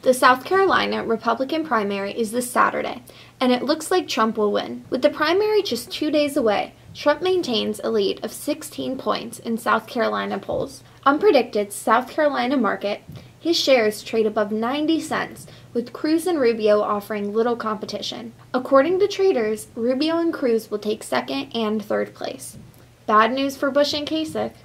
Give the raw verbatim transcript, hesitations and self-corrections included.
The South Carolina Republican primary is this Saturday, and it looks like Trump will win. With the primary just two days away, Trump maintains a lead of sixteen points in South Carolina polls. On Predicted's South Carolina market, his shares trade above ninety cents, with Cruz and Rubio offering little competition. According to traders, Rubio and Cruz will take second and third place. Bad news for Bush and Kasich.